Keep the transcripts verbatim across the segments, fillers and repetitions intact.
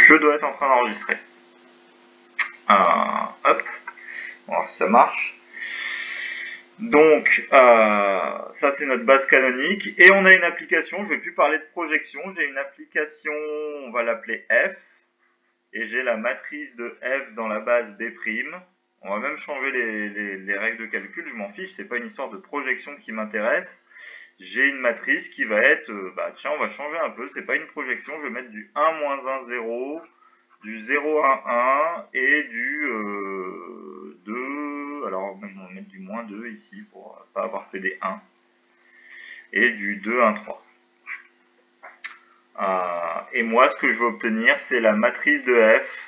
je dois être en train d'enregistrer. Euh, hop, on va voir si ça marche. Donc, euh, ça c'est notre base canonique. Et on a une application, je ne vais plus parler de projection, j'ai une application, on va l'appeler F. Et j'ai la matrice de F dans la base B'. On va même changer les, les, les règles de calcul, je m'en fiche, c'est pas une histoire de projection qui m'intéresse. J'ai une matrice qui va être, euh, bah tiens, on va changer un peu, c'est pas une projection, je vais mettre du un, moins un, zéro, du zéro, un, un et du euh, deux, alors même on va mettre du moins deux ici pour pas avoir que des un, et du deux, un, trois. Euh, et moi, ce que je veux obtenir, c'est la matrice de F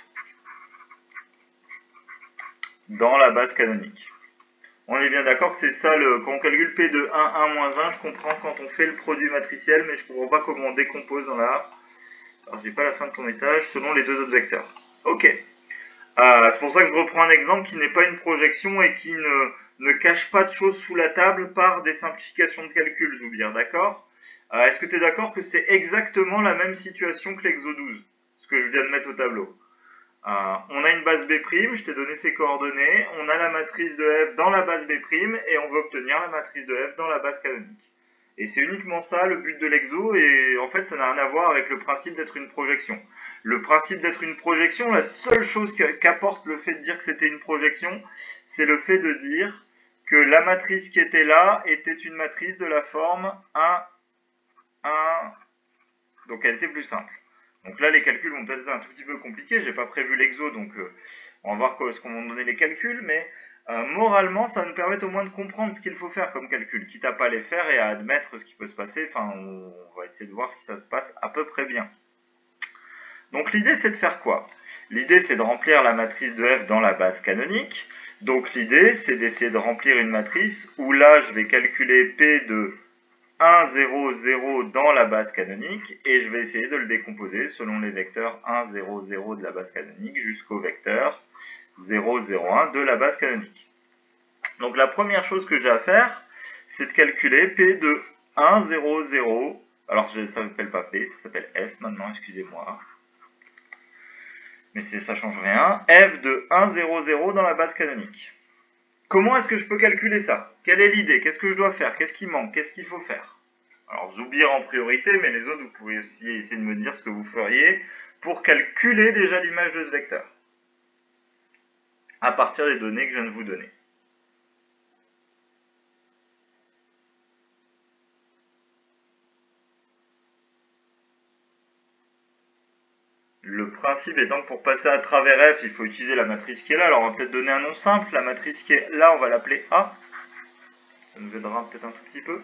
dans la base canonique. On est bien d'accord que c'est ça, le, quand on calcule P de un, un, moins un, je comprends quand on fait le produit matriciel, mais je ne comprends pas comment on décompose dans la... Alors, j'ai pas la fin de ton message, selon les deux autres vecteurs. Ok. Euh, c'est pour ça que je reprends un exemple qui n'est pas une projection et qui ne, ne cache pas de choses sous la table par des simplifications de calcul, Zoubir, d'accord? euh, Est-ce que tu es d'accord que c'est exactement la même situation que l'exo douze, ce que je viens de mettre au tableau? Euh, on a une base B', je t'ai donné ses coordonnées, on a la matrice de F dans la base B', et on veut obtenir la matrice de F dans la base canonique. Et c'est uniquement ça le but de l'exo, et en fait ça n'a rien à voir avec le principe d'être une projection. Le principe d'être une projection, la seule chose qu'apporte le fait de dire que c'était une projection, c'est le fait de dire que la matrice qui était là était une matrice de la forme un, un, donc elle était plus simple. Donc là, les calculs vont peut-être être un tout petit peu compliqués. J'ai pas prévu l'exo, donc euh, on va voir quoi, ce qu'on va donner les calculs. Mais euh, moralement, ça va nous permettre au moins de comprendre ce qu'il faut faire comme calcul, quitte à pas les faire et à admettre ce qui peut se passer. Enfin, on, on va essayer de voir si ça se passe à peu près bien. Donc l'idée, c'est de faire quoi? L'idée, c'est de remplir la matrice de F dans la base canonique. Donc l'idée, c'est d'essayer de remplir une matrice où là, je vais calculer P de un, zéro, zéro dans la base canonique et je vais essayer de le décomposer selon les vecteurs un, zéro, zéro de la base canonique jusqu'au vecteur zéro, zéro, un de la base canonique. Donc la première chose que j'ai à faire, c'est de calculer P de un, zéro, zéro. Alors ça ne s'appelle pas P, ça s'appelle F maintenant, excusez-moi. Mais ça ne change rien. F de un, zéro, zéro dans la base canonique. Comment est-ce que je peux calculer ça? Quelle est l'idée? Qu'est-ce que je dois faire? Qu'est-ce qui manque? Qu'est-ce qu'il faut faire? Alors Zoubir en priorité, mais les autres, vous pouvez aussi essayer de me dire ce que vous feriez pour calculer déjà l'image de ce vecteur, à partir des données que je viens de vous donner. Le principe étant que pour passer à travers F, il faut utiliser la matrice qui est là. Alors on va peut-être donner un nom simple. La matrice qui est là, on va l'appeler A. Ça nous aidera peut-être un tout petit peu.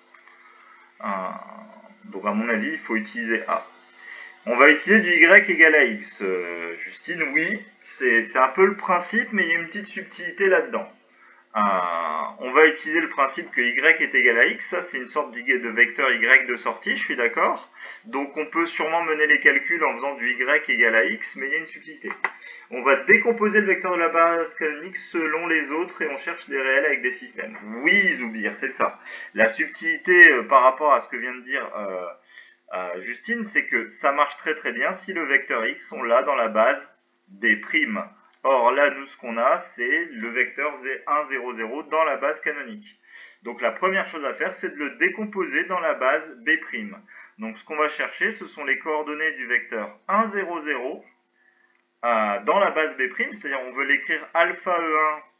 Donc à mon avis, il faut utiliser A. On va utiliser du Y égale à X. Euh, Justine, oui, c'est un peu le principe, mais il y a une petite subtilité là-dedans. Euh, on va utiliser le principe que Y est égal à X, ça c'est une sorte de vecteur Y de sortie, je suis d'accord. Donc on peut sûrement mener les calculs en faisant du Y égal à X, mais il y a une subtilité. On va décomposer le vecteur de la base canonique selon les autres et on cherche des réels avec des systèmes. Oui, Zoubir, c'est ça. La subtilité euh, par rapport à ce que vient de dire euh, euh, Justine, c'est que ça marche très très bien si le vecteur X, on l'a dans la base B'. Or là, nous, ce qu'on a, c'est le vecteur un, zéro, zéro dans la base canonique. Donc la première chose à faire, c'est de le décomposer dans la base B'. Donc ce qu'on va chercher, ce sont les coordonnées du vecteur un, zéro, zéro euh, dans la base B', c'est-à-dire on veut l'écrire alpha E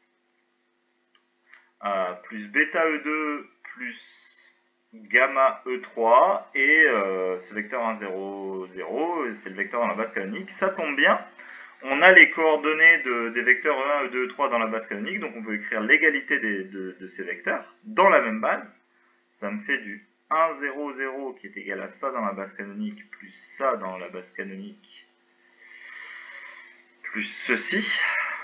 un euh, plus bêta E deux plus gamma E trois, et euh, ce vecteur un, zéro, zéro, c'est le vecteur dans la base canonique. Ça tombe bien. On a les coordonnées de, des vecteurs E un, E deux, E trois dans la base canonique, donc on peut écrire l'égalité de, de ces vecteurs dans la même base. Ça me fait du un, zéro, zéro qui est égal à ça dans la base canonique, plus ça dans la base canonique, plus ceci.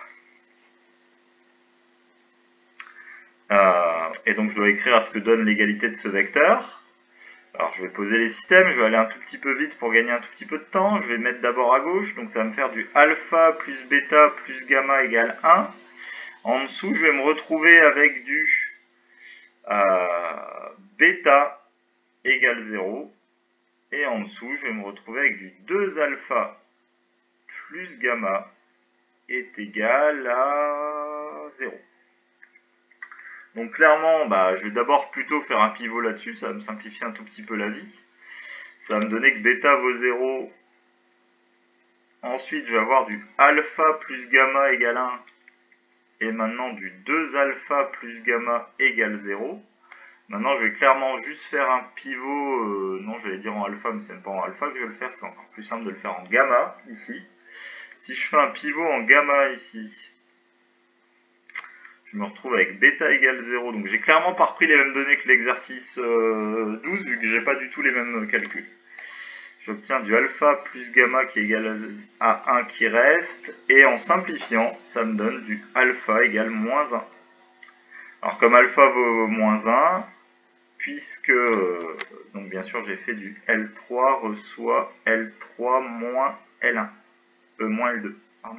Euh, et donc je dois écrire à ce que donne l'égalité de ce vecteur. Alors je vais poser les systèmes, je vais aller un tout petit peu vite pour gagner un tout petit peu de temps. Je vais mettre d'abord à gauche, donc ça va me faire du alpha plus bêta plus gamma égale un. En dessous, je vais me retrouver avec du euh, bêta égale zéro. Et en dessous, je vais me retrouver avec du deux alpha plus gamma est égal à zéro. Donc clairement, bah, je vais d'abord plutôt faire un pivot là-dessus, ça va me simplifier un tout petit peu la vie. Ça va me donner que bêta vaut zéro. Ensuite, je vais avoir du alpha plus gamma égale un. Et maintenant du deux alpha plus gamma égale zéro. Maintenant, je vais clairement juste faire un pivot, euh, non, j'allais dire en alpha, mais c'est même pas en alpha que je vais le faire, c'est encore plus simple de le faire en gamma, ici. Si je fais un pivot en gamma ici, je me retrouve avec bêta égale zéro, donc j'ai clairement pas repris les mêmes données que l'exercice euh, douze, vu que j'ai pas du tout les mêmes calculs. J'obtiens du alpha plus gamma qui est égal à un qui reste, et en simplifiant, ça me donne du alpha égale moins un. Alors comme alpha vaut moins un, puisque, euh, donc bien sûr j'ai fait du L trois reçoit L trois moins L un, euh, moins L deux, pardon.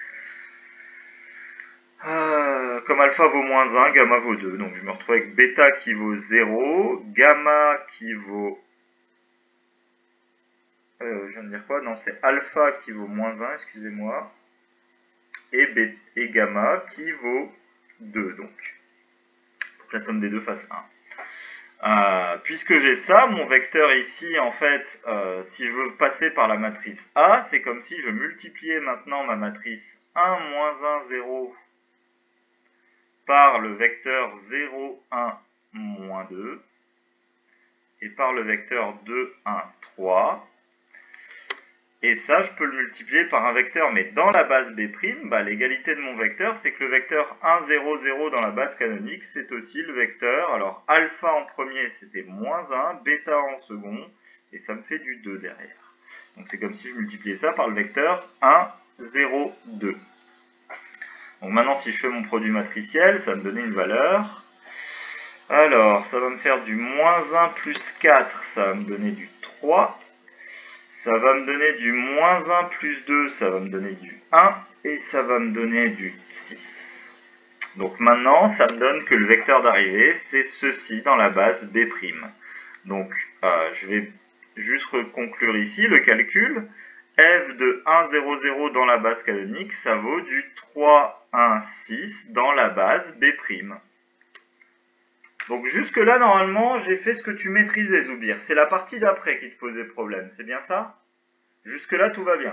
Euh, comme alpha vaut moins un, gamma vaut deux, donc je me retrouve avec bêta qui vaut zéro, gamma qui vaut, euh, je viens de dire quoi, non c'est alpha qui vaut moins un, excusez-moi, et, B, et gamma qui vaut deux, donc, pour que la somme des deux fasse un. Euh, puisque j'ai ça, mon vecteur ici, en fait, euh, si je veux passer par la matrice A, c'est comme si je multipliais maintenant ma matrice un, moins un, zéro par le vecteur zéro, un, moins deux, et par le vecteur deux, un, trois. Et ça, je peux le multiplier par un vecteur, mais dans la base B', bah, l'égalité de mon vecteur, c'est que le vecteur un, zéro, zéro dans la base canonique, c'est aussi le vecteur, alors alpha en premier, c'était moins un, bêta en second, et ça me fait du deux derrière. Donc c'est comme si je multipliais ça par le vecteur un, zéro, deux. Donc maintenant, si je fais mon produit matriciel, ça va me donner une valeur. Alors, ça va me faire du moins un plus quatre, ça va me donner du trois. Ça va me donner du moins un plus deux, ça va me donner du un, et ça va me donner du six. Donc maintenant, ça me donne que le vecteur d'arrivée, c'est ceci dans la base B'. Donc, euh, je vais juste conclure ici le calcul. F de un, zéro, zéro dans la base canonique, ça vaut du trois, un, six dans la base B'. Donc jusque là, normalement, j'ai fait ce que tu maîtrisais, Zoubir. C'est la partie d'après qui te posait problème, c'est bien ça? Jusque là, tout va bien.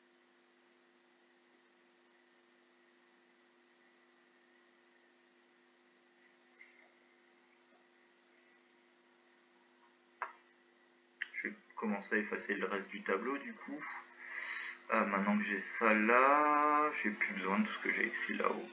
Je vais commencer à effacer le reste du tableau, du coup. Euh, maintenant que j'ai ça là, j'ai plus besoin de tout ce que j'ai écrit là-haut.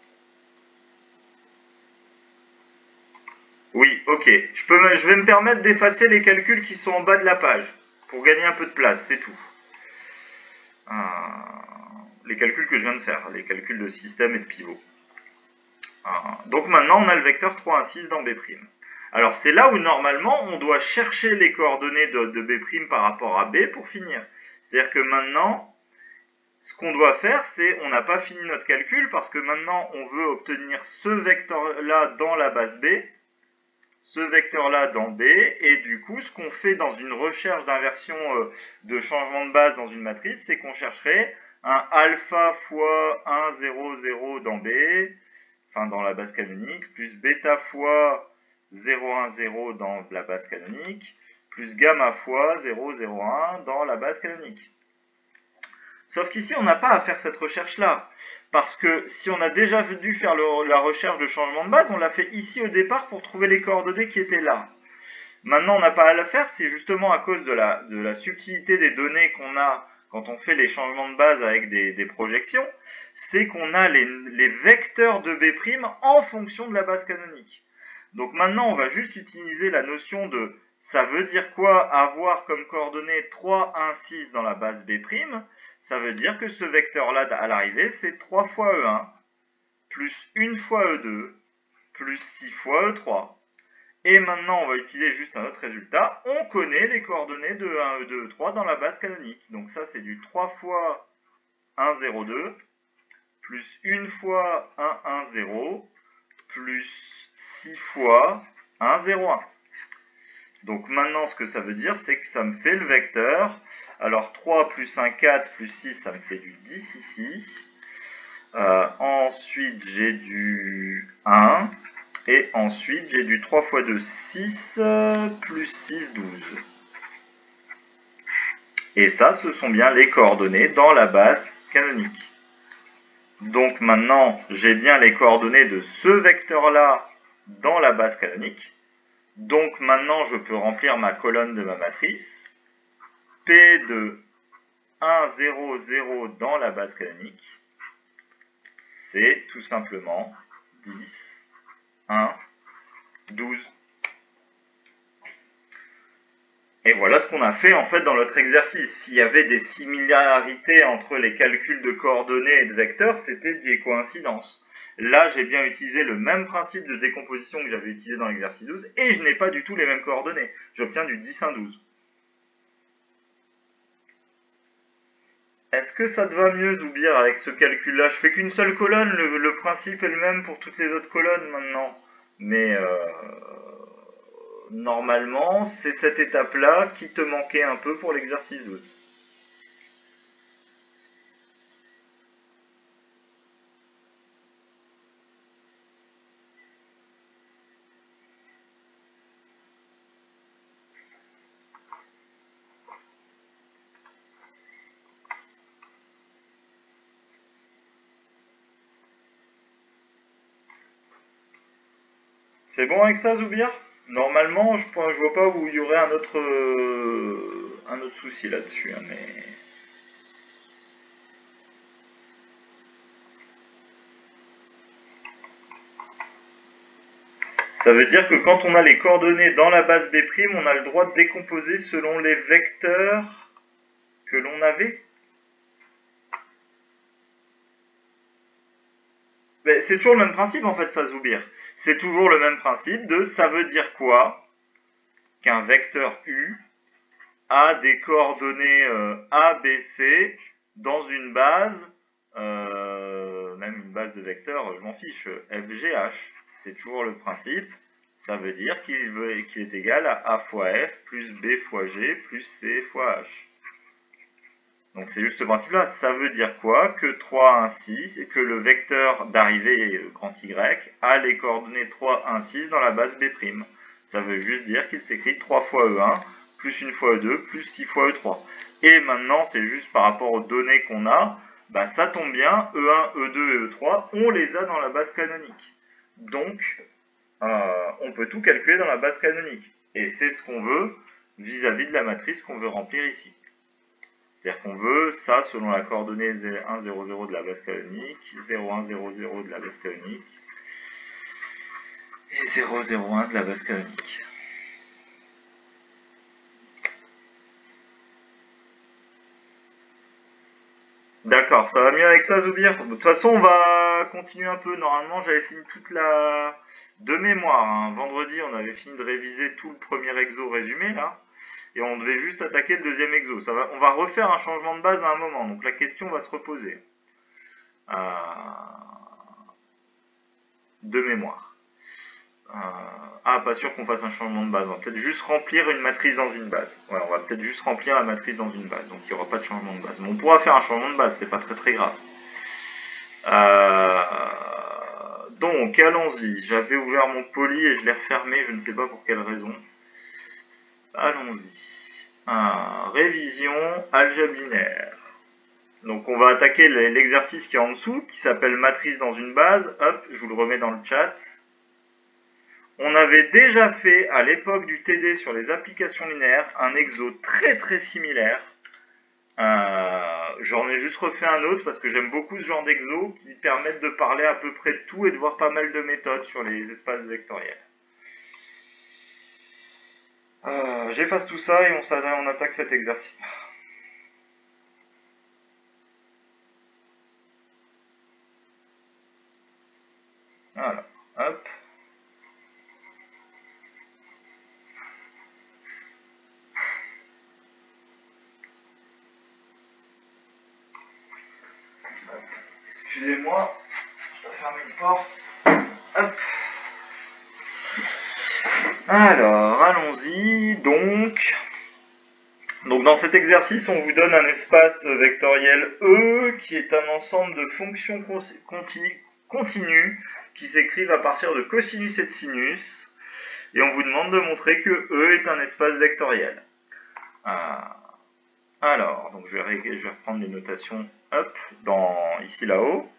Oui, ok. Je, peux, je vais me permettre d'effacer les calculs qui sont en bas de la page, pour gagner un peu de place, c'est tout. Euh, les calculs que je viens de faire, les calculs de système et de pivot. Euh, donc maintenant, on a le vecteur trois, un, six dans B'. Alors c'est là où normalement, on doit chercher les coordonnées de, de B' par rapport à B pour finir. C'est-à-dire que maintenant, ce qu'on doit faire, c'est, on n'a pas fini notre calcul, parce que maintenant, on veut obtenir ce vecteur-là dans la base B, ce vecteur-là dans B, et du coup, ce qu'on fait dans une recherche d'inversion euh, de changement de base dans une matrice, c'est qu'on chercherait un alpha fois un, zéro, zéro dans B, enfin dans la base canonique, plus bêta fois zéro, un, zéro dans la base canonique, plus gamma fois zéro, zéro, un dans la base canonique. Sauf qu'ici, on n'a pas à faire cette recherche-là. Parce que si on a déjà dû faire le, la recherche de changement de base, on l'a fait ici au départ pour trouver les coordonnées qui étaient là. Maintenant, on n'a pas à la faire, c'est justement à cause de la, de la subtilité des données qu'on a quand on fait les changements de base avec des, des projections, c'est qu'on a les, les vecteurs de B' en fonction de la base canonique. Donc maintenant, on va juste utiliser la notion de ça veut dire quoi avoir comme coordonnées trois, un, six dans la base B'? Ça veut dire que ce vecteur-là à l'arrivée, c'est trois fois E un, plus une fois E deux, plus six fois E trois. Et maintenant, on va utiliser juste un autre résultat. On connaît les coordonnées de E un, E deux, E trois dans la base canonique. Donc ça, c'est du trois fois un, zéro, deux, plus une fois un, un, zéro, plus six fois un, zéro, un. Donc maintenant, ce que ça veut dire, c'est que ça me fait le vecteur. Alors trois plus un, quatre, plus six, ça me fait du dix ici. Euh, ensuite, j'ai du un. Et ensuite, j'ai du trois fois deux, six, plus six, douze. Et ça, ce sont bien les coordonnées dans la base canonique. Donc maintenant, j'ai bien les coordonnées de ce vecteur-là dans la base canonique. Donc maintenant, je peux remplir ma colonne de ma matrice. P de un, zéro, zéro dans la base canonique, c'est tout simplement dix, un, douze. Et voilà ce qu'on a fait en fait dans notre exercice. S'il y avait des similarités entre les calculs de coordonnées et de vecteurs, c'était des coïncidences. Là, j'ai bien utilisé le même principe de décomposition que j'avais utilisé dans l'exercice douze, et je n'ai pas du tout les mêmes coordonnées. J'obtiens du dix, un, douze. Est-ce que ça te va mieux, Zoubir, avec ce calcul-là? Je fais qu'une seule colonne, le, le principe est le même pour toutes les autres colonnes maintenant. Mais euh, normalement, c'est cette étape-là qui te manquait un peu pour l'exercice douze. C'est bon avec ça, Zoubir? Normalement, je ne vois pas où il y aurait un autre, euh, un autre souci là-dessus. Hein, mais... Ça veut dire que quand on a les coordonnées dans la base B', on a le droit de décomposer selon les vecteurs que l'on avait. C'est toujours le même principe en fait, ça, Zoubir. C'est toujours le même principe de ça veut dire quoi qu'un vecteur U a des coordonnées euh, A, B, C dans une base, euh, même une base de vecteurs, je m'en fiche, F, G, H. C'est toujours le principe. Ça veut dire qu'il qu'il est égal à A fois F plus B fois G plus C fois H. Donc c'est juste ce principe-là. Ça veut dire quoi? Que trois, un, six, et que le vecteur d'arrivée grand Y a les coordonnées trois, un, six dans la base B'. Ça veut juste dire qu'il s'écrit trois fois E un, plus une fois E deux, plus six fois E trois. Et maintenant, c'est juste par rapport aux données qu'on a, bah ça tombe bien, E un, E deux et E trois, on les a dans la base canonique. Donc, euh, on peut tout calculer dans la base canonique. Et c'est ce qu'on veut vis-à-vis de la matrice qu'on veut remplir ici. C'est-à-dire qu'on veut ça selon la coordonnée un, zéro, zéro de la base canonique, zéro, un, zéro, zéro de la base canonique, et zéro, zéro, un de la base canonique. D'accord, ça va mieux avec ça, Zoubir? De toute façon, on va continuer un peu. Normalement, j'avais fini toute la... De mémoire, hein. Vendredi, on avait fini de réviser tout le premier exo résumé, là. Et on devait juste attaquer le deuxième exo. Ça va... On va refaire un changement de base à un moment. Donc la question va se reposer. Euh... De mémoire. Euh... Ah, pas sûr qu'on fasse un changement de base. On va peut-être juste remplir une matrice dans une base. Ouais, on va peut-être juste remplir la matrice dans une base. Donc il n'y aura pas de changement de base. Mais on pourra faire un changement de base. C'est pas très très grave. Euh... Donc, allons-y. J'avais ouvert mon poly et je l'ai refermé. Je ne sais pas pour quelle raison. Allons-y. Ah, révision algèbre linéaire. Donc on va attaquer l'exercice qui est en dessous, qui s'appelle matrice dans une base. Hop, je vous le remets dans le chat. On avait déjà fait, à l'époque du T D sur les applications linéaires, un exo très très similaire. Euh, J'en ai juste refait un autre parce que j'aime beaucoup ce genre d'exo qui permettent de parler à peu près de tout et de voir pas mal de méthodes sur les espaces vectoriels. Euh, J'efface tout ça et on, on attaque cet exercice-là. Voilà, hop. Excusez-moi, je dois fermer une porte. Hop. Alors, allons-y. Donc, donc, dans cet exercice, on vous donne un espace vectoriel E qui est un ensemble de fonctions continues, continues qui s'écrivent à partir de cosinus et de sinus. Et on vous demande de montrer que E est un espace vectoriel. Ah. Alors, donc je vais, je vais reprendre les notations hop, dans, ici là-haut.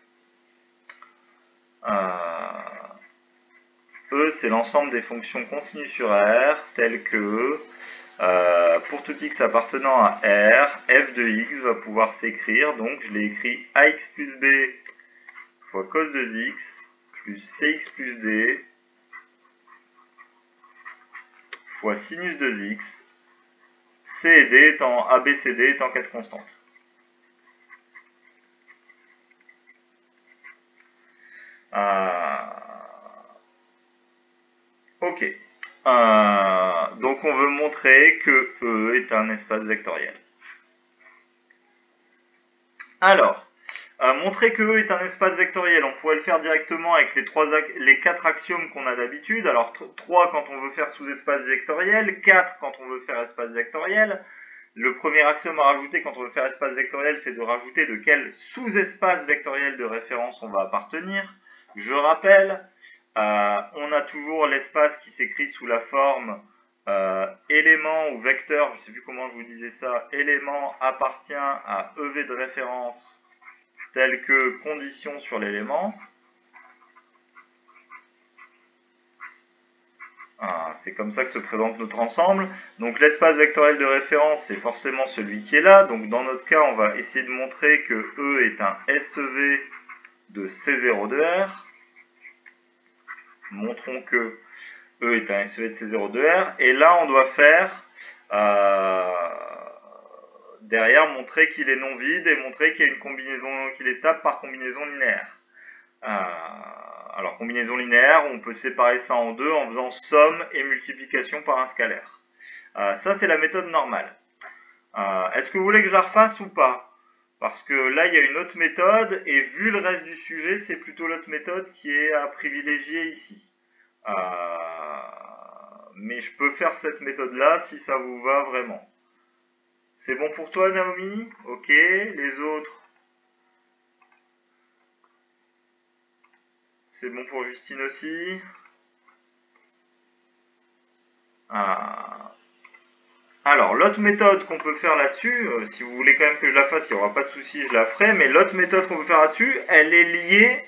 Euh, E, c'est l'ensemble des fonctions continues sur R, telles que, euh, pour tout x appartenant à R, f de x va pouvoir s'écrire, donc je l'ai écrit ax plus b fois cos de x, plus cx plus d, fois sinus de x, c et d étant, a, b, c, d étant quatre constantes. Euh, ok. Euh, donc on veut montrer que E est un espace vectoriel. Alors, euh, montrer que E est un espace vectoriel, on pourrait le faire directement avec les, trois, les quatre axiomes qu'on a d'habitude. Alors trois quand on veut faire sous-espace vectoriel, quatre quand on veut faire espace vectoriel. Le premier axiome à rajouter quand on veut faire espace vectoriel, c'est de rajouter de quel sous-espace vectoriel de référence on va appartenir. Je rappelle, euh, on a toujours l'espace qui s'écrit sous la forme euh, élément ou vecteur, je ne sais plus comment je vous disais ça, élément appartient à E V de référence tel que condition sur l'élément. Ah, c'est comme ça que se présente notre ensemble. Donc l'espace vectoriel de référence, c'est forcément celui qui est là. Donc dans notre cas, on va essayer de montrer que E est un S E V de C zéro de R. Montrons que E est un S E V de C zéro de R. Et là, on doit faire, euh, derrière, montrer qu'il est non vide et montrer qu'il y a une combinaison, qu'il est stable par combinaison linéaire. Euh, alors, combinaison linéaire, on peut séparer ça en deux en faisant somme et multiplication par un scalaire. Euh, ça, c'est la méthode normale. Euh, Est-ce que vous voulez que je la refasse ou pas? Parce que là, il y a une autre méthode, et vu le reste du sujet, c'est plutôt l'autre méthode qui est à privilégier ici. Euh, mais je peux faire cette méthode-là si ça vous va vraiment. C'est bon pour toi, Naomi? Ok, les autres? C'est bon pour Justine aussi? Ah. Alors, l'autre méthode qu'on peut faire là-dessus, euh, si vous voulez quand même que je la fasse, il n'y aura pas de souci, je la ferai, mais l'autre méthode qu'on peut faire là-dessus, elle est liée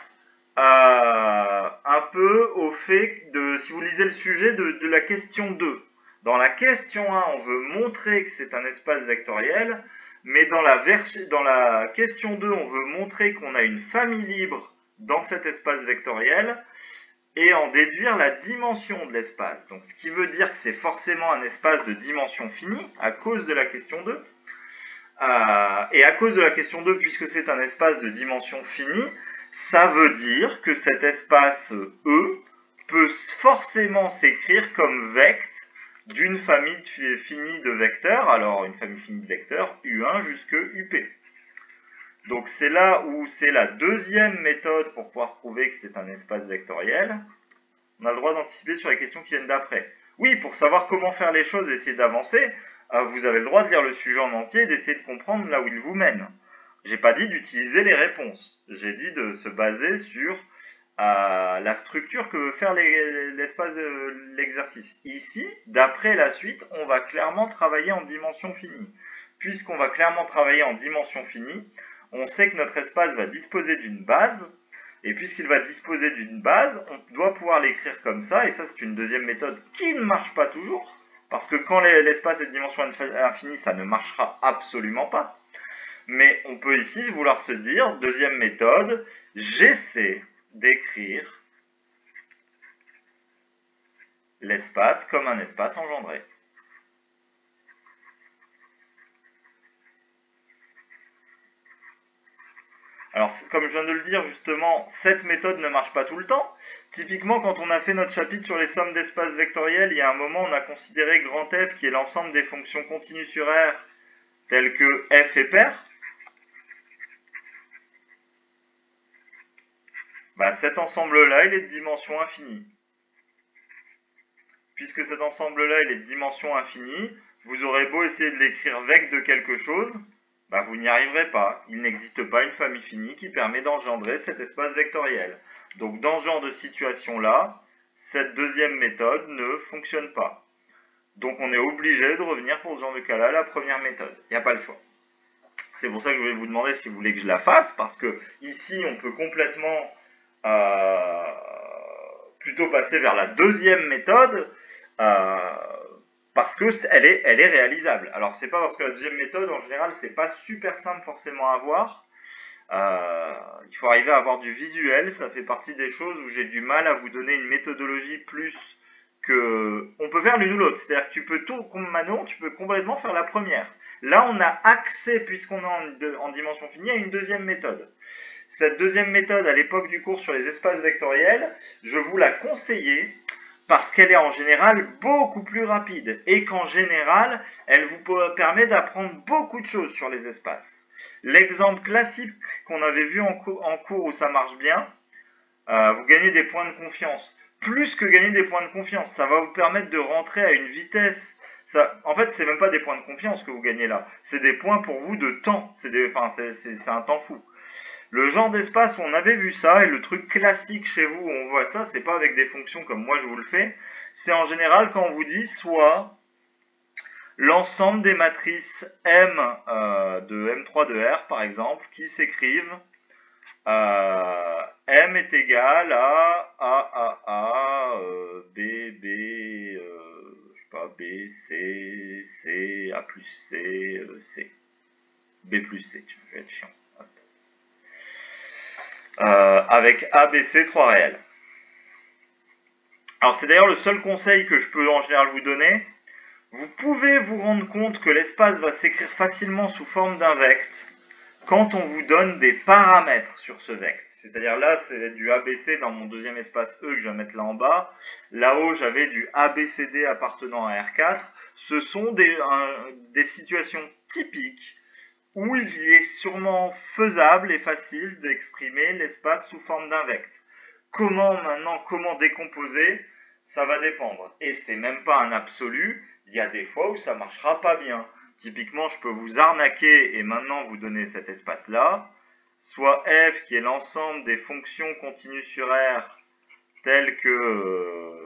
euh, un peu au fait de, si vous lisez le sujet, de, de la question deux. Dans la question un, on veut montrer que c'est un espace vectoriel, mais dans la, dans la question deux, on veut montrer qu'on a une famille libre dans cet espace vectoriel, et en déduire la dimension de l'espace. Donc ce qui veut dire que c'est forcément un espace de dimension finie, à cause de la question deux. Euh, et à cause de la question deux, puisque c'est un espace de dimension finie, ça veut dire que cet espace E peut forcément s'écrire comme vect d'une famille finie de vecteurs, alors une famille finie de vecteurs, U un jusque U P. Donc c'est là où c'est la deuxième méthode pour pouvoir prouver que c'est un espace vectoriel. On a le droit d'anticiper sur les questions qui viennent d'après. Oui, pour savoir comment faire les choses et essayer d'avancer, euh, vous avez le droit de lire le sujet en entier et d'essayer de comprendre là où il vous mène. J'ai pas dit d'utiliser les réponses. J'ai dit de se baser sur euh, la structure que veut faire l'espace de l'exercice. Ici, d'après la suite, on va clairement travailler en dimension finie. Puisqu'on va clairement travailler en dimension finie, on sait que notre espace va disposer d'une base, et puisqu'il va disposer d'une base, on doit pouvoir l'écrire comme ça, et ça c'est une deuxième méthode qui ne marche pas toujours, parce que quand l'espace est de dimension infinie, ça ne marchera absolument pas. Mais on peut ici vouloir se dire, deuxième méthode, j'essaie d'écrire l'espace comme un espace engendré. Alors, comme je viens de le dire, justement, cette méthode ne marche pas tout le temps. Typiquement, quand on a fait notre chapitre sur les sommes d'espaces vectoriels, il y a un moment, on a considéré grand F, qui est l'ensemble des fonctions continues sur R, telles que f est pair. Bah, cet ensemble-là, il est de dimension infinie. puisque cet ensemble-là il est de dimension infinie, vous aurez beau essayer de l'écrire vec de quelque chose, bah vous n'y arriverez pas. Il n'existe pas une famille finie qui permet d'engendrer cet espace vectoriel. Donc dans ce genre de situation-là, cette deuxième méthode ne fonctionne pas. Donc on est obligé de revenir pour ce genre de cas-là à la première méthode. Il n'y a pas le choix. C'est pour ça que je voulais vous demander si vous voulez que je la fasse, parce que ici on peut complètement euh, plutôt passer vers la deuxième méthode, euh, parce que elle est, elle est réalisable. Alors c'est pas parce que la deuxième méthode en général c'est pas super simple forcément à avoir. Euh, il faut arriver à avoir du visuel, ça fait partie des choses où j'ai du mal à vous donner une méthodologie plus que... On peut faire l'une ou l'autre, c'est-à-dire que tu peux tout, comme Manon, tu peux complètement faire la première. Là on a accès, puisqu'on est en, en dimension finie, à une deuxième méthode. Cette deuxième méthode, à l'époque du cours sur les espaces vectoriels, je vous la conseillais parce qu'elle est en général beaucoup plus rapide et qu'en général, elle vous permet d'apprendre beaucoup de choses sur les espaces. L'exemple classique qu'on avait vu en cours, en cours où ça marche bien, euh, vous gagnez des points de confiance. Plus que gagner des points de confiance, ça va vous permettre de rentrer à une vitesse. Ça, en fait, c'est même pas des points de confiance que vous gagnez là, c'est des points pour vous de temps. C'est des, enfin, c'est un temps fou. Le genre d'espace où on avait vu ça, et le truc classique chez vous où on voit ça, c'est pas avec des fonctions comme moi je vous le fais, c'est en général quand on vous dit soit l'ensemble des matrices M euh, de M trois de R par exemple, qui s'écrivent euh, M est égal à A, A, A, euh, B, B, euh, je sais pas, B, C, C, A plus C, euh, C. B plus C, tiens, je vais être chiant. Euh, avec A, B, C, trois réels. Alors c'est d'ailleurs le seul conseil que je peux en général vous donner. Vous pouvez vous rendre compte que l'espace va s'écrire facilement sous forme d'un vecte quand on vous donne des paramètres sur ce vecte. C'est-à-dire là, c'est du A B C dans mon deuxième espace E que je vais mettre là en bas. Là-haut, j'avais du A B C D appartenant à R quatre. Ce sont des, un, des situations typiques où il est sûrement faisable et facile d'exprimer l'espace sous forme d'un vecte. Comment maintenant, comment décomposer, ça va dépendre. Et c'est même pas un absolu, il y a des fois où ça marchera pas bien. Typiquement, je peux vous arnaquer et maintenant vous donner cet espace-là, soit f qui est l'ensemble des fonctions continues sur R telles que...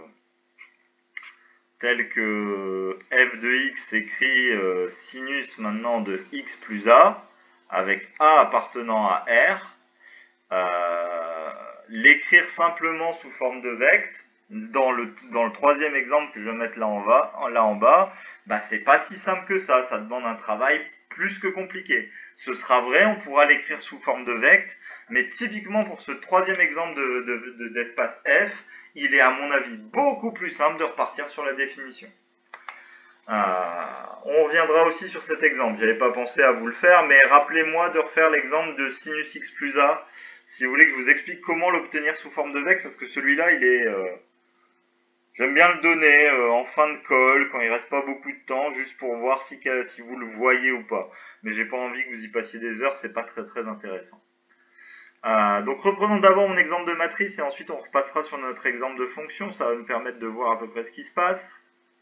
tel que f de x écrit euh, sinus maintenant de x plus a, avec a appartenant à R, euh, l'écrire simplement sous forme de vecte, dans le, dans le troisième exemple que je vais mettre là en bas, là en bas bah, c'est pas si simple que ça, ça demande un travail plus que compliqué. Ce sera vrai, on pourra l'écrire sous forme de vecte, mais typiquement pour ce troisième exemple de, de, de, d'espace F, il est à mon avis beaucoup plus simple de repartir sur la définition. Euh, on reviendra aussi sur cet exemple, j'avais pas pensé à vous le faire, mais rappelez-moi de refaire l'exemple de sinus x plus a, si vous voulez que je vous explique comment l'obtenir sous forme de vecte, parce que celui-là, il est... Euh, j'aime bien le donner euh, en fin de colle, quand il reste pas beaucoup de temps, juste pour voir si, si vous le voyez ou pas. Mais j'ai pas envie que vous y passiez des heures, c'est pas très très intéressant. Euh, donc reprenons d'abord mon exemple de matrice et ensuite on repassera sur notre exemple de fonction, ça va me permettre de voir à peu près ce qui se passe.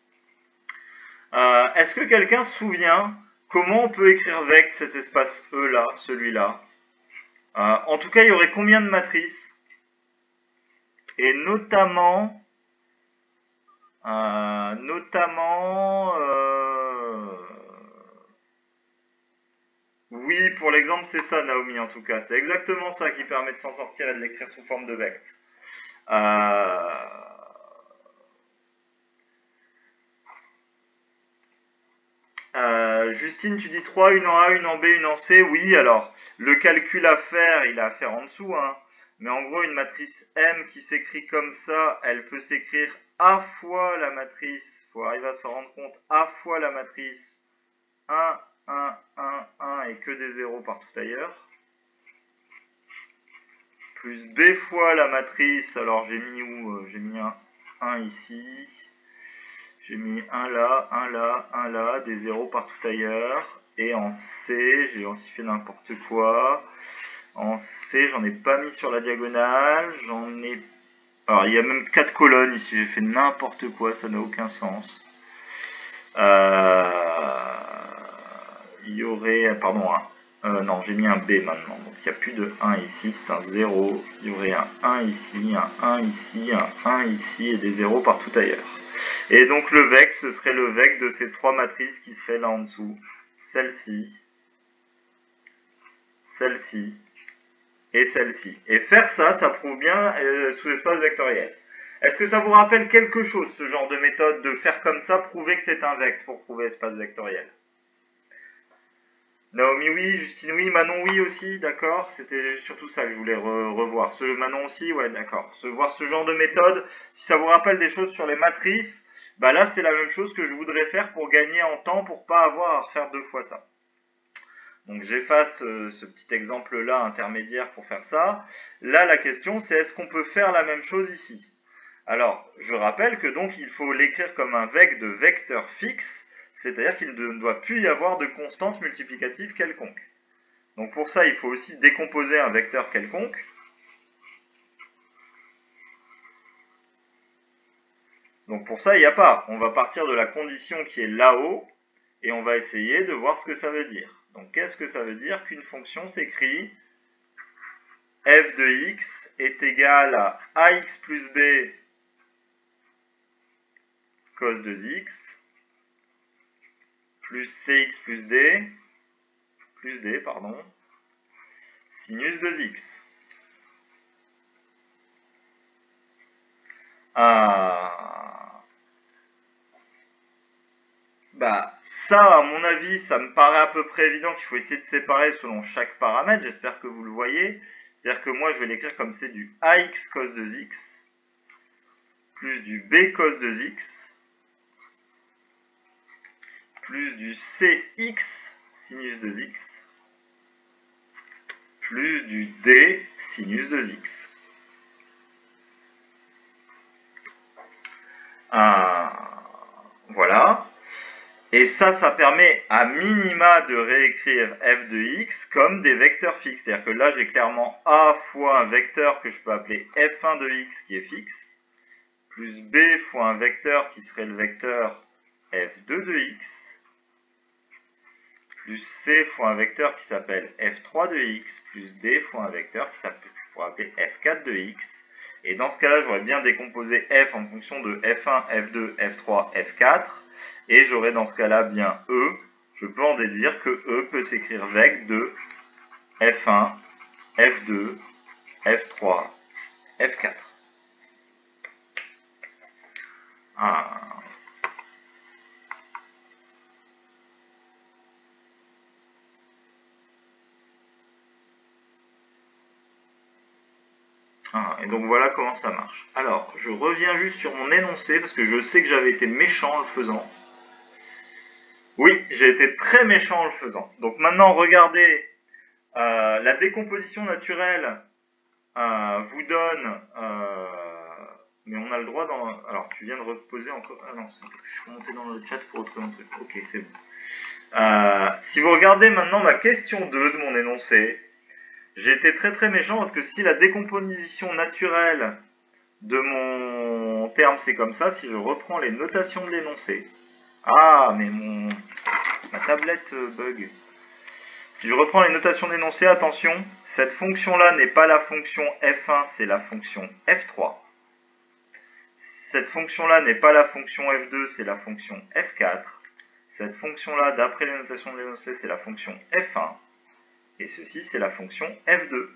Euh, Est-ce que quelqu'un se souvient comment on peut écrire vecte cet espace E là, celui-là? euh, En tout cas, il y aurait combien de matrices? Et notamment... Euh, notamment, euh... oui, pour l'exemple, c'est ça, Naomi, en tout cas. C'est exactement ça qui permet de s'en sortir et de l'écrire sous forme de vecte. Euh... Euh, Justine, tu dis trois, une en A, une en B, une en C. Oui, alors, le calcul à faire, il a à faire en dessous, hein. Mais en gros, une matrice M qui s'écrit comme ça, elle peut s'écrire A fois la matrice, il faut arriver à s'en rendre compte, A fois la matrice un, un, un, un et que des zéros partout ailleurs. Plus B fois la matrice, alors j'ai mis où? J'ai mis un un ici. J'ai mis un là, un là, un là, des zéros partout ailleurs. Et en C, j'ai aussi fait n'importe quoi. En C, j'en ai pas mis sur la diagonale. J'en ai... Alors, il y a même quatre colonnes ici, j'ai fait n'importe quoi, ça n'a aucun sens. Euh, il y aurait, pardon, un, euh, non, j'ai mis un B maintenant, donc il n'y a plus de un ici, c'est un zéro. Il y aurait un un ici, un un ici, un un ici, et des zéros partout ailleurs. Et donc le vec, ce serait le vec de ces trois matrices qui seraient là en dessous. Celle-ci, celle-ci, et celle-ci. Et faire ça, ça prouve bien euh, sous-espace vectoriel. Est-ce que ça vous rappelle quelque chose, ce genre de méthode, de faire comme ça, prouver que c'est un vecteur pour prouver espace vectoriel? Naomi oui, Justine oui, Manon oui aussi, d'accord. C'était surtout ça que je voulais re revoir. Ce Manon aussi, ouais, d'accord. Se voir ce genre de méthode, si ça vous rappelle des choses sur les matrices, bah là c'est la même chose que je voudrais faire pour gagner en temps, pour pas avoir à refaire deux fois ça. Donc j'efface euh, ce petit exemple-là intermédiaire pour faire ça. Là, la question, c'est est-ce qu'on peut faire la même chose ici? Alors, je rappelle que donc il faut l'écrire comme un vec de vecteur fixe, c'est-à-dire qu'il ne doit plus y avoir de constante multiplicative quelconque. Donc pour ça, il faut aussi décomposer un vecteur quelconque. Donc pour ça, il n'y a pas. On va partir de la condition qui est là-haut, et on va essayer de voir ce que ça veut dire. Donc qu'est-ce que ça veut dire qu'une fonction s'écrit f de x est égal à ax plus b cos de x plus cx plus d plus d, pardon, sinus de x. Ah. Bah, ça, à mon avis, ça me paraît à peu près évident qu'il faut essayer de séparer selon chaque paramètre. J'espère que vous le voyez. C'est-à-dire que moi, je vais l'écrire comme c'est du ax cos de x plus du b cos de x plus du cx sinus de x plus du d sinus de x. Ah, voilà. Et ça, ça permet à minima de réécrire f de x comme des vecteurs fixes. C'est-à-dire que là, j'ai clairement a fois un vecteur que je peux appeler f un de x qui est fixe, plus b fois un vecteur qui serait le vecteur f deux de x, plus c fois un vecteur qui s'appelle f trois de x, plus d fois un vecteur qui s'appelle, que je pourrais appeler f quatre de x. Et dans ce cas-là, j'aurais bien décomposé f en fonction de f un, f deux, f trois, f quatre. Et j'aurais dans ce cas-là bien E. Je peux en déduire que E peut s'écrire vec de f un, f deux, f trois, f quatre. Ah. Ah, et donc voilà comment ça marche. Alors, je reviens juste sur mon énoncé, parce que je sais que j'avais été méchant en le faisant. Oui, j'ai été très méchant en le faisant. Donc maintenant, regardez, euh, la décomposition naturelle euh, vous donne... Euh, mais on a le droit dans... Alors, tu viens de reposer encore... Ah non, c'est parce que je suis remonté dans le chat pour retrouver un truc. Ok, c'est bon. Euh, si vous regardez maintenant ma question deux de mon énoncé, j'ai été très très méchant parce que si la décomposition naturelle de mon terme c'est comme ça, si je reprends les notations de l'énoncé... Ah, mais mon... ma tablette bug. Si je reprends les notations d'énoncé, attention, cette fonction-là n'est pas la fonction f un, c'est la fonction f trois. Cette fonction-là n'est pas la fonction f deux, c'est la fonction f quatre. Cette fonction-là, d'après les notations de l'énoncé, c'est la fonction f un. Et ceci, c'est la fonction f deux.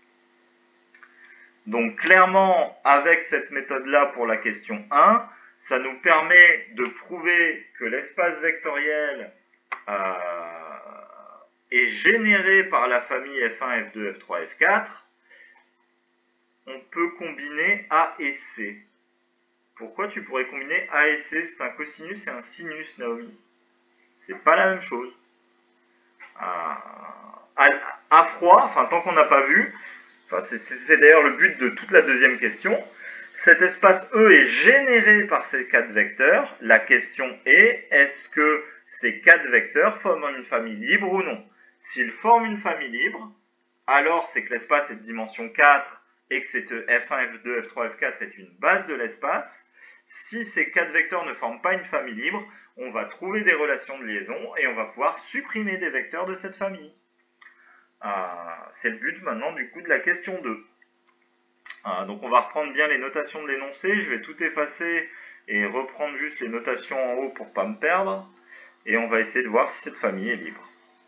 Donc clairement, avec cette méthode-là pour la question un, ça nous permet de prouver que l'espace vectoriel euh, est généré par la famille f un, f deux, f trois, f quatre. On peut combiner A et C. Pourquoi tu pourrais combiner A et C? C'est un cosinus et un sinus, Naomi. C'est pas la même chose. À, à, à froid, enfin tant qu'on n'a pas vu, enfin, c'est d'ailleurs le but de toute la deuxième question, cet espace E est généré par ces quatre vecteurs. La question est, est-ce que ces quatre vecteurs forment une famille libre ou non? S'ils forment une famille libre, alors c'est que l'espace est de dimension quatre et que cette F un, F deux, F trois, F quatre est une base de l'espace, si ces quatre vecteurs ne forment pas une famille libre, on va trouver des relations de liaison et on va pouvoir supprimer des vecteurs de cette famille. Ah, c'est le but maintenant du coup de la question deux. Ah, donc on va reprendre bien les notations de l'énoncé, je vais tout effacer et reprendre juste les notations en haut pour ne pas me perdre, et on va essayer de voir si cette famille est libre.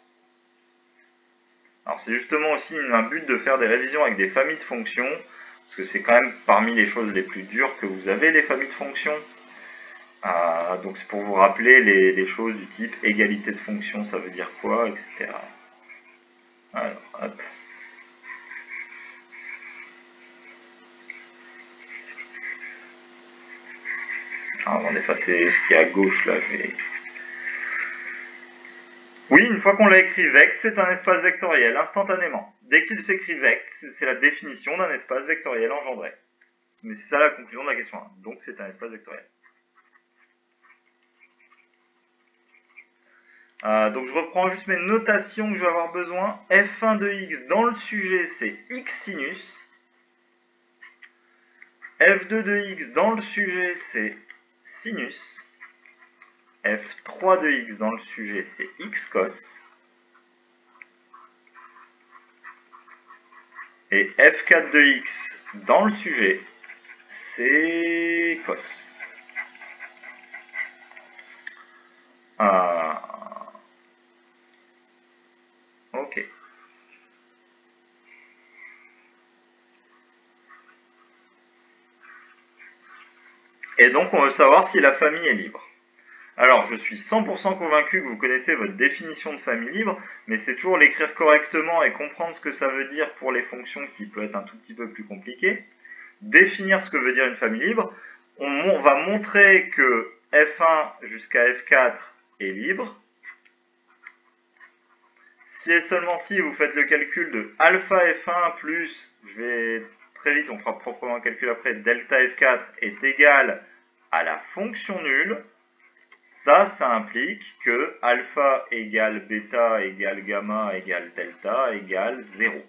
Alors c'est justement aussi un but de faire des révisions avec des familles de fonctions, parce que c'est quand même parmi les choses les plus dures que vous avez, les familles de fonctions. Ah, donc c'est pour vous rappeler les, les choses du type égalité de fonctions, ça veut dire quoi, et cetera. Alors, hop. Alors, avant d'effacer ce qui est à gauche, là, je vais... Oui, une fois qu'on l'a écrit vect, c'est un espace vectoriel, instantanément. Dès qu'il s'écrit vect, c'est la définition d'un espace vectoriel engendré. Mais c'est ça la conclusion de la question un. Donc c'est un espace vectoriel. Euh, donc je reprends juste mes notations que je vais avoir besoin. F un de x dans le sujet, c'est x sinus. F deux de x dans le sujet, c'est sinus. F trois de x dans le sujet, c'est x cos. Et F quatre de x dans le sujet, c'est cos. Euh... Ok. Et donc on veut savoir si la famille est libre. Alors je suis cent pour cent convaincu que vous connaissez votre définition de famille libre, mais c'est toujours l'écrire correctement et comprendre ce que ça veut dire pour les fonctions qui peut être un tout petit peu plus compliqué. Définir ce que veut dire une famille libre, on va montrer que F un jusqu'à F quatre est libre. Si et seulement si vous faites le calcul de alpha F un plus, je vais très vite, on fera proprement un calcul après, delta F quatre est égal à la fonction nulle, ça, ça implique que alpha égale bêta égale gamma égale delta égale zéro.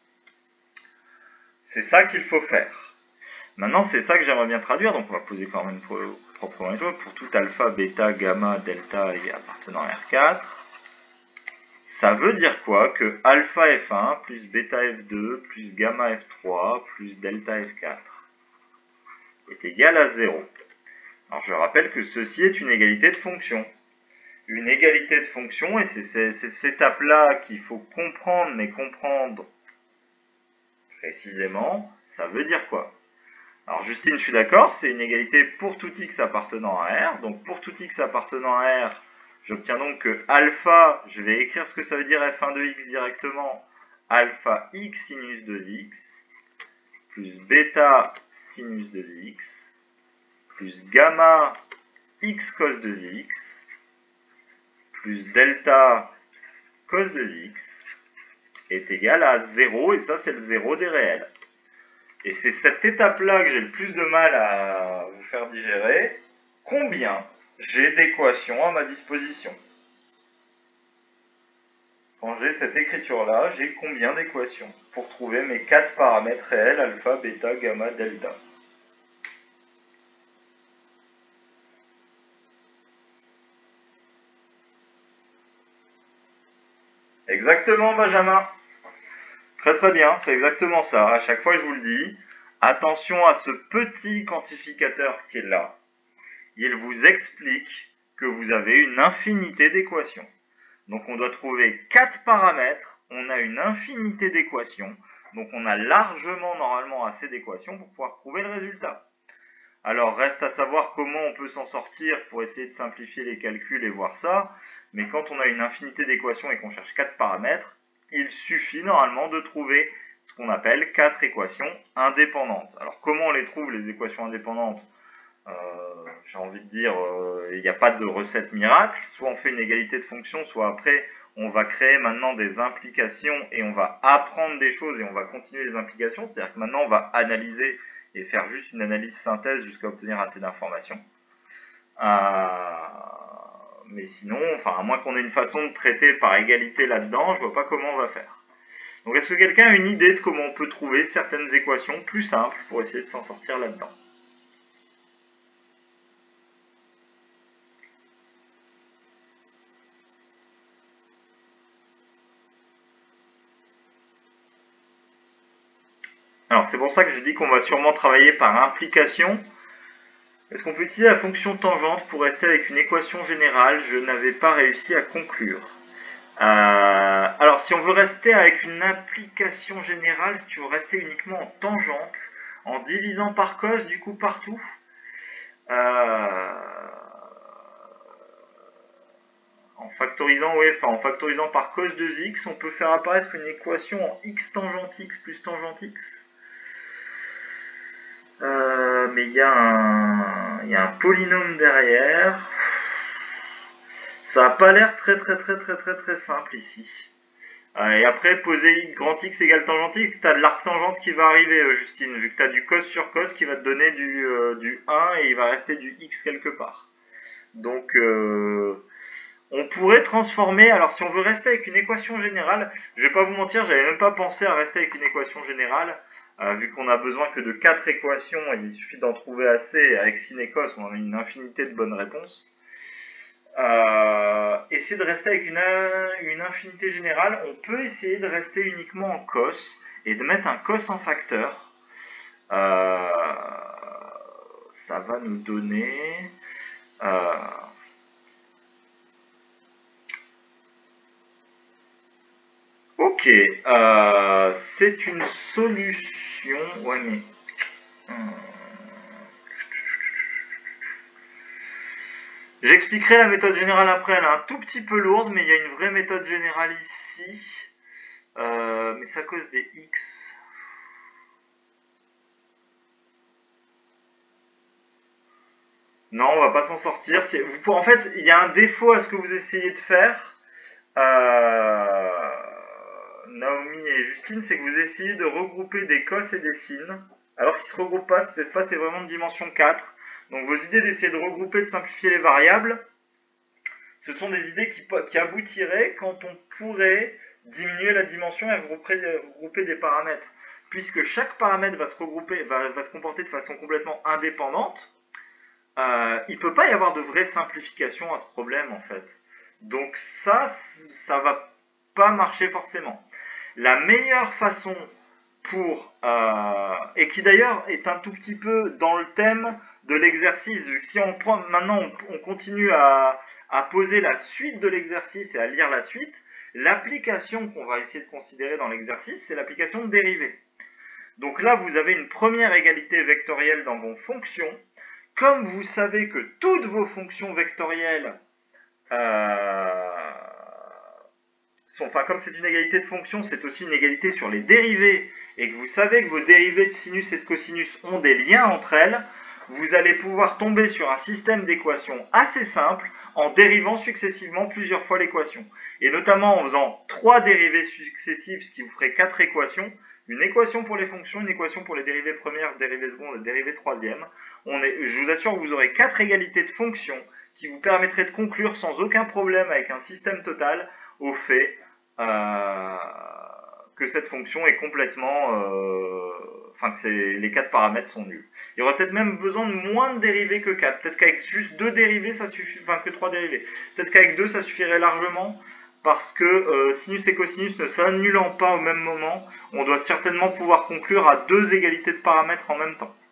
C'est ça qu'il faut faire. Maintenant, c'est ça que j'aimerais bien traduire, donc on va poser quand même proprement les choses. Pour tout alpha, bêta, gamma, delta et appartenant à R quatre, ça veut dire quoi? Que alpha F un plus bêta F deux plus gamma F trois plus delta F quatre est égal à zéro. Alors je rappelle que ceci est une égalité de fonction. Une égalité de fonction, et c'est cette étape-là qu'il faut comprendre, mais comprendre précisément, ça veut dire quoi? Alors Justine, je suis d'accord, c'est une égalité pour tout x appartenant à R. Donc pour tout x appartenant à R, j'obtiens donc que alpha, je vais écrire ce que ça veut dire F un de x directement, alpha x sinus de x, plus bêta sinus de x, plus gamma x cos de x, plus delta cos de x, est égal à zéro, et ça c'est le zéro des réels. Et c'est cette étape-là que j'ai le plus de mal à vous faire digérer. Combien j'ai d'équations à ma disposition? Quand j'ai cette écriture-là, j'ai combien d'équations pour trouver mes quatre paramètres réels, alpha, bêta, gamma, delta? Exactement, Benjamin. Très très bien, c'est exactement ça. À chaque fois, je vous le dis, attention à ce petit quantificateur qui est là. Il vous explique que vous avez une infinité d'équations. Donc on doit trouver quatre paramètres, on a une infinité d'équations, donc on a largement normalement assez d'équations pour pouvoir prouver le résultat. Alors reste à savoir comment on peut s'en sortir pour essayer de simplifier les calculs et voir ça, mais quand on a une infinité d'équations et qu'on cherche quatre paramètres, il suffit normalement de trouver ce qu'on appelle quatre équations indépendantes. Alors comment on les trouve les équations indépendantes? Euh, j'ai envie de dire, il euh, n'y a pas de recette miracle, soit on fait une égalité de fonctions, soit après on va créer maintenant des implications et on va apprendre des choses et on va continuer les implications, c'est-à-dire que maintenant on va analyser et faire juste une analyse synthèse jusqu'à obtenir assez d'informations. Euh, mais sinon, enfin, à moins qu'on ait une façon de traiter par égalité là-dedans, je vois pas comment on va faire. Donc est-ce que quelqu'un a une idée de comment on peut trouver certaines équations plus simples pour essayer de s'en sortir là-dedans? Alors c'est pour ça que je dis qu'on va sûrement travailler par implication. Est-ce qu'on peut utiliser la fonction tangente pour rester avec une équation générale? Je n'avais pas réussi à conclure. Euh, alors si on veut rester avec une application générale, si tu veux rester uniquement en tangente, en divisant par cos du coup partout, euh, en factorisant, oui, enfin en factorisant par cos de x, on peut faire apparaître une équation en x tangente x plus tangente x. Euh, mais il y, y a un polynôme derrière. Ça n'a pas l'air très très très très très très simple ici. Euh, et après, poser grand X égale tangente X, tu as de l'arc tangente qui va arriver, euh, Justine, vu que tu as du cos sur cos qui va te donner du, euh, du un et il va rester du X quelque part. Donc, euh, on pourrait transformer, alors si on veut rester avec une équation générale, je vais pas vous mentir, j'avais même pas pensé à rester avec une équation générale, euh, vu qu'on a besoin que de quatre équations, et il suffit d'en trouver assez, avec sin et cos, on a une infinité de bonnes réponses. Euh, essayer de rester avec une, une infinité générale, on peut essayer de rester uniquement en cos, et de mettre un cos en facteur. Euh, ça va nous donner... Euh, Ok, euh, c'est une solution. Ouais, mais. Hmm. J'expliquerai la méthode générale après. Elle est un tout petit peu lourde, mais il y a une vraie méthode générale ici. Euh, mais c'est à cause des x. Non, on va pas s'en sortir. Vous, en fait, il y a un défaut à ce que vous essayez de faire. Euh, Naomi et Justine, c'est que vous essayez de regrouper des cos et des sin, alors qu'ils ne se regroupent pas, cet espace est vraiment de dimension quatre. Donc vos idées d'essayer de regrouper, de simplifier les variables, ce sont des idées qui, qui aboutiraient quand on pourrait diminuer la dimension et regrouper, regrouper des paramètres. Puisque chaque paramètre va se, regrouper, va, va se comporter de façon complètement indépendante, euh, il ne peut pas y avoir de vraie simplification à ce problème en fait. Donc ça, ça va pas marcher forcément. La meilleure façon pour, euh, et qui d'ailleurs est un tout petit peu dans le thème de l'exercice, si on prend maintenant on, on continue à, à poser la suite de l'exercice et à lire la suite, l'application qu'on va essayer de considérer dans l'exercice, c'est l'application de dérivée. Donc là, vous avez une première égalité vectorielle dans vos fonctions. Comme vous savez que toutes vos fonctions vectorielles euh, sont, enfin comme c'est une égalité de fonctions, c'est aussi une égalité sur les dérivées, et que vous savez que vos dérivées de sinus et de cosinus ont des liens entre elles, vous allez pouvoir tomber sur un système d'équations assez simple en dérivant successivement plusieurs fois l'équation. Et notamment en faisant trois dérivées successives, ce qui vous ferait quatre équations. Une équation pour les fonctions, une équation pour les dérivées premières, dérivées secondes et dérivées troisième. On est, je vous assure que vous aurez quatre égalités de fonctions qui vous permettraient de conclure sans aucun problème avec un système total au fait euh, que cette fonction est complètement... Euh, enfin que les quatre paramètres sont nuls. Il y aurait peut-être même besoin de moins de dérivées que quatre. Peut-être qu'avec juste deux dérivées, ça suffit, enfin que trois dérivées. Peut-être qu'avec deux, ça suffirait largement. Parce que euh, sinus et cosinus ne s'annulant pas au même moment, on doit certainement pouvoir conclure à deux égalités de paramètres en même temps.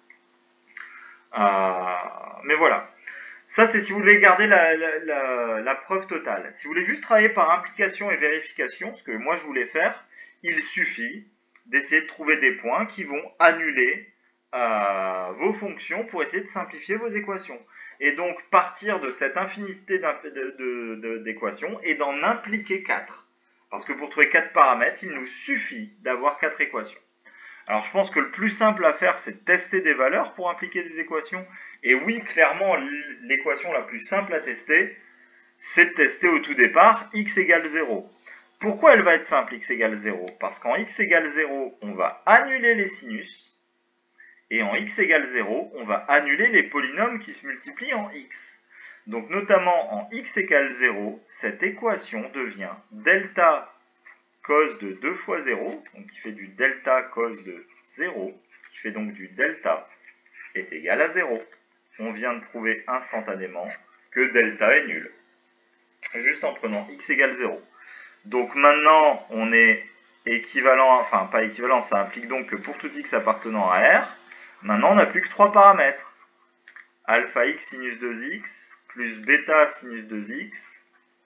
Euh, mais voilà. Ça, c'est si vous voulez garder la, la, la, la preuve totale. Si vous voulez juste travailler par implication et vérification, ce que moi je voulais faire, il suffit d'essayer de trouver des points qui vont annuler euh, vos fonctions pour essayer de simplifier vos équations. Et donc partir de cette infinité d'équations et d'en impliquer quatre. Parce que pour trouver quatre paramètres, il nous suffit d'avoir quatre équations. Alors je pense que le plus simple à faire, c'est de tester des valeurs pour impliquer des équations. Et oui, clairement, l'équation la plus simple à tester, c'est de tester au tout départ x égale zéro. Pourquoi elle va être simple, x égale zéro? Parce qu'en x égale zéro, on va annuler les sinus. Et en x égale zéro, on va annuler les polynômes qui se multiplient en x. Donc notamment en x égale zéro, cette équation devient delta cos de deux fois zéro, donc qui fait du delta cos de zéro, qui fait donc du delta, est égal à zéro. On vient de prouver instantanément que delta est nul, juste en prenant x égale zéro. Donc maintenant, on est équivalent, enfin pas équivalent, ça implique donc que pour tout x appartenant à R, maintenant on n'a plus que trois paramètres. Alpha x sinus deux x, plus bêta sinus deux x,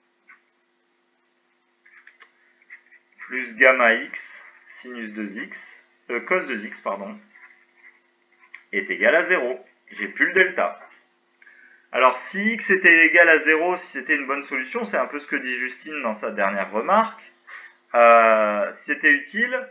plus gamma x sinus deux x, euh, cos deux x, pardon, est égal à zéro. J'ai plus le delta. Alors si x était égal à zéro, si c'était une bonne solution, c'est un peu ce que dit Justine dans sa dernière remarque. Euh, si c'était utile,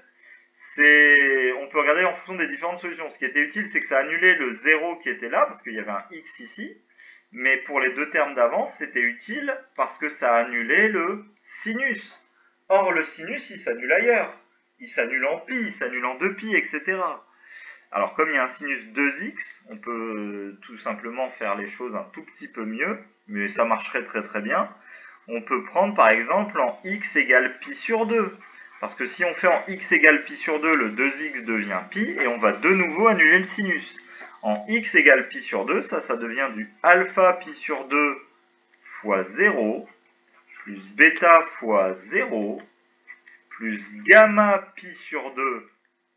c'est, on peut regarder en fonction des différentes solutions. Ce qui était utile, c'est que ça annulait le zéro qui était là, parce qu'il y avait un x ici. Mais pour les deux termes d'avance, c'était utile parce que ça annulait le sinus. Or, le sinus, il s'annule ailleurs. Il s'annule en pi, il s'annule en deux pi, et cetera. Alors, comme il y a un sinus deux x, on peut tout simplement faire les choses un tout petit peu mieux, mais ça marcherait très très bien. On peut prendre par exemple en x égale pi sur deux. Parce que si on fait en x égale pi sur deux, le deux x devient pi, et on va de nouveau annuler le sinus. En x égale pi sur deux, ça, ça devient du alpha pi sur deux fois zéro, plus bêta fois zéro, plus gamma pi sur deux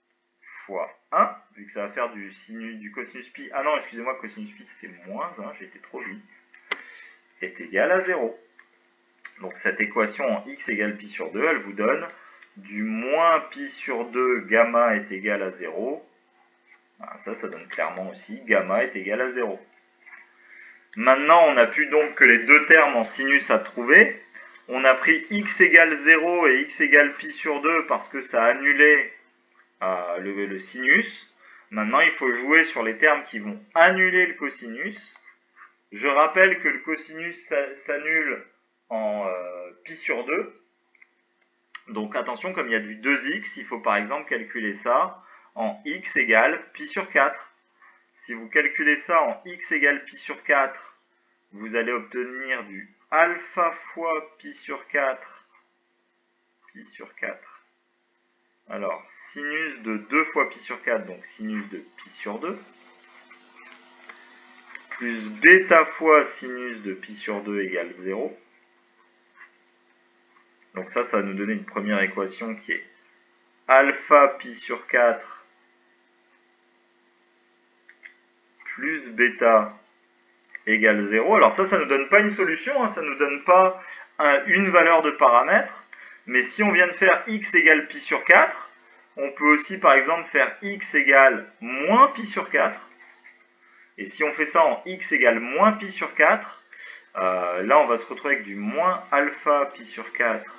fois un, vu que ça va faire du, sinus, du cosinus pi. Ah non, excusez-moi, cosinus pi, ça fait moins un, j'ai été trop vite, est égal à zéro. Donc cette équation en x égale pi sur deux, elle vous donne du moins pi sur deux, gamma est égal à zéro. Ah, ça, ça donne clairement aussi gamma est égal à zéro. Maintenant, on n'a plus donc que les deux termes en sinus à trouver. On a pris x égale zéro et x égale pi sur deux parce que ça annulait euh, le, le sinus. Maintenant, il faut jouer sur les termes qui vont annuler le cosinus. Je rappelle que le cosinus s'annule en euh, pi sur deux. Donc attention, comme il y a du deux x, il faut par exemple calculer ça en x égale pi sur quatre. Si vous calculez ça en x égale pi sur quatre, vous allez obtenir du alpha fois pi sur quatre, pi sur quatre. Alors, sinus de deux fois pi sur quatre, donc sinus de pi sur deux, plus bêta fois sinus de pi sur deux égale zéro. Donc ça, ça va nous donner une première équation qui est alpha pi sur quatre plus bêta égale zéro. Alors ça, ça ne nous donne pas une solution, hein, ça ne nous donne pas un, une valeur de paramètre. Mais si on vient de faire x égale pi sur quatre, on peut aussi par exemple faire x égale moins pi sur quatre. Et si on fait ça en x égale moins pi sur quatre, euh, là on va se retrouver avec du moins alpha pi sur quatre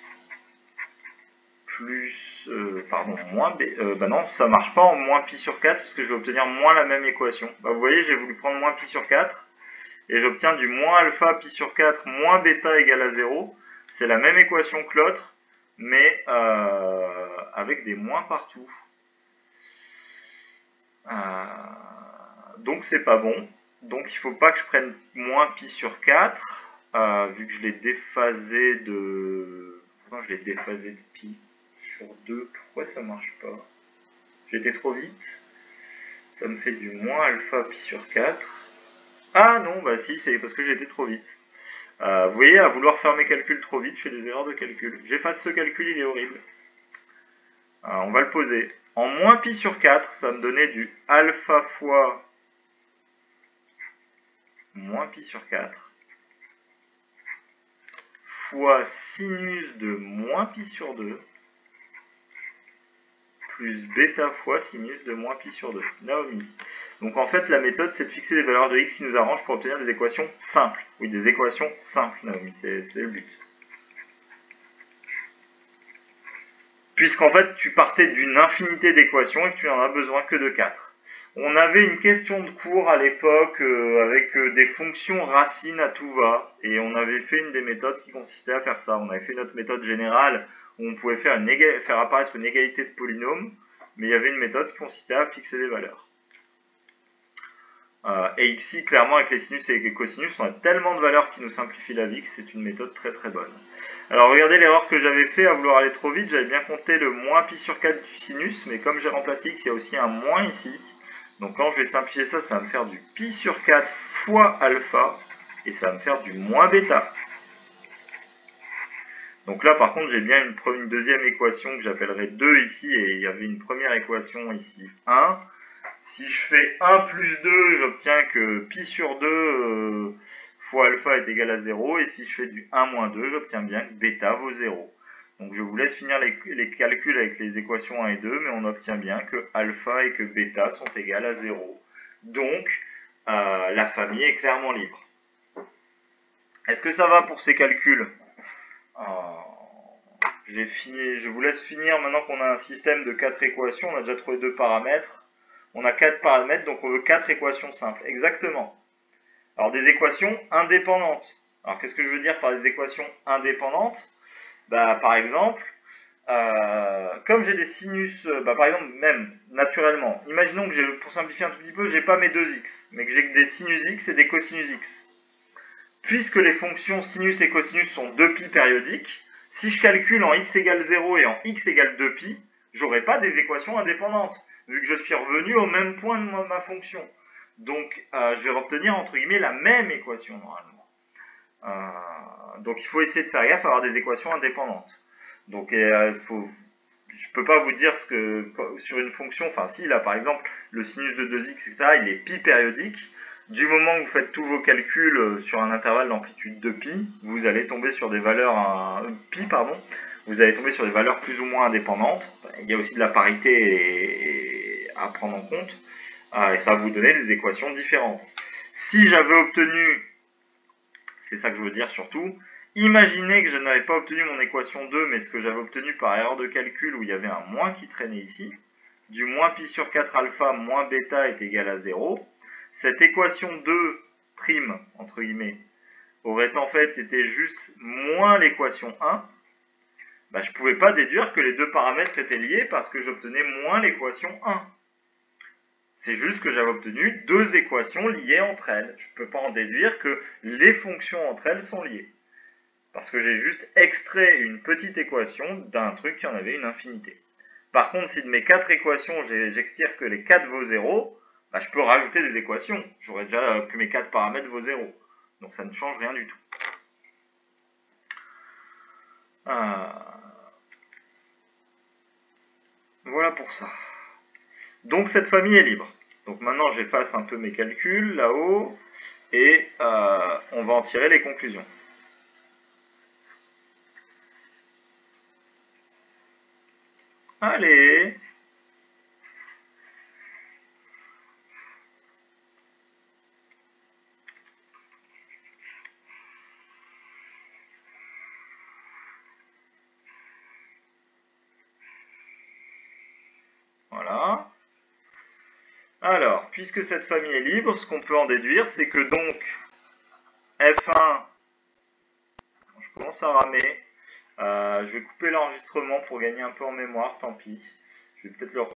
plus, euh, pardon, moins b, euh, bah non, ça marche pas en moins pi sur quatre parce que je vais obtenir moins la même équation. Bah vous voyez, j'ai voulu prendre moins pi sur quatre et j'obtiens du moins alpha pi sur quatre moins bêta égale à zéro. C'est la même équation que l'autre, mais euh, avec des moins partout. Euh, donc c'est pas bon. Donc il faut pas que je prenne moins pi sur quatre, euh, vu que je l'ai déphasé de... Pourquoi je l'ai déphasé de pi sur deux, pourquoi ça marche pas? J'ai été trop vite. Ça me fait du moins alpha pi sur quatre. Ah non, bah si, c'est parce que j'ai été trop vite. Euh, vous voyez, à vouloir faire mes calculs trop vite, je fais des erreurs de calcul. J'efface ce calcul, il est horrible. Alors, on va le poser. En moins pi sur quatre, ça me donnait du alpha fois moins pi sur quatre fois sinus de moins pi sur deux plus bêta fois sinus de moins pi sur deux. Naomi. Donc en fait, la méthode, c'est de fixer des valeurs de x qui nous arrangent pour obtenir des équations simples. Oui, des équations simples, Naomi, c'est le but. Puisqu'en fait, tu partais d'une infinité d'équations et que tu n'en as besoin que de quatre. On avait une question de cours à l'époque euh, avec euh, des fonctions racines à tout va, et on avait fait une des méthodes qui consistait à faire ça. On avait fait notre méthode générale où on pouvait faire, une faire apparaître une égalité de polynômes, mais il y avait une méthode qui consistait à fixer des valeurs. Euh, et ici, clairement, avec les sinus et les cosinus, on a tellement de valeurs qui nous simplifient la vie que c'est une méthode très très bonne. Alors regardez l'erreur que j'avais fait à vouloir aller trop vite, j'avais bien compté le moins pi sur quatre du sinus, mais comme j'ai remplacé x, il y a aussi un moins ici. Donc quand je vais simplifier ça, ça va me faire du pi sur quatre fois alpha, et ça va me faire du moins bêta. Donc là par contre j'ai bien une, une deuxième équation que j'appellerai deux ici, et il y avait une première équation ici, un. Si je fais un plus deux, j'obtiens que pi sur deux euh, fois alpha est égal à zéro, et si je fais du un moins deux, j'obtiens bien que bêta vaut zéro. Donc je vous laisse finir les, les calculs avec les équations un et deux, mais on obtient bien que alpha et que bêta sont égales à zéro. Donc euh, la famille est clairement libre. Est-ce que ça va pour ces calculs? euh, j'ai fini, je vous laisse finir maintenant qu'on a un système de quatre équations, on a déjà trouvé deux paramètres. On a quatre paramètres, donc on veut quatre équations simples. Exactement. Alors des équations indépendantes. Alors qu'est-ce que je veux dire par des équations indépendantes? Bah, par exemple, euh, comme j'ai des sinus, bah, par exemple, même naturellement, imaginons que j'ai, pour simplifier un tout petit peu, j'ai pas mes deux x, mais que j'ai des sinus x et des cosinus x. Puisque les fonctions sinus et cosinus sont deux pi périodiques, si je calcule en x égale zéro et en x égale deux pi, j'aurai pas des équations indépendantes, vu que je suis revenu au même point de ma fonction. Donc, euh, je vais obtenir, entre guillemets, la même équation, normalement. Euh, donc, il faut essayer de faire gaffe à avoir des équations indépendantes. Donc, euh, faut, je ne peux pas vous dire ce que, sur une fonction, enfin si, là, par exemple, le sinus de deux x, et cetera, il est pi périodique. Du moment que vous faites tous vos calculs sur un intervalle d'amplitude de pi, vous allez tomber sur des valeurs, euh, pi, pardon, vous allez tomber sur des valeurs plus ou moins indépendantes. Il y a aussi de la parité à prendre en compte, et ça va vous donner des équations différentes. Si j'avais obtenu, c'est ça que je veux dire surtout, imaginez que je n'avais pas obtenu mon équation deux, mais ce que j'avais obtenu par erreur de calcul où il y avait un moins qui traînait ici, du moins pi sur quatre alpha moins bêta est égal à zéro. Cette équation deux prime, entre guillemets, aurait en fait été juste moins l'équation un. Bah, je ne pouvais pas déduire que les deux paramètres étaient liés parce que j'obtenais moins l'équation un. C'est juste que j'avais obtenu deux équations liées entre elles. Je ne peux pas en déduire que les fonctions entre elles sont liées. Parce que j'ai juste extrait une petite équation d'un truc qui en avait une infinité. Par contre, si de mes quatre équations, j'extire que les quatre vaut zéro, bah, je peux rajouter des équations. J'aurais déjà que mes quatre paramètres vaut zéro. Donc ça ne change rien du tout. Euh... Voilà pour ça. Donc cette famille est libre. Donc maintenant j'efface un peu mes calculs là-haut et euh, on va en tirer les conclusions. Allez! Voilà. Alors, puisque cette famille est libre, ce qu'on peut en déduire, c'est que donc F un, je commence à ramer, euh, je vais couper l'enregistrement pour gagner un peu en mémoire, tant pis. Je vais peut-être le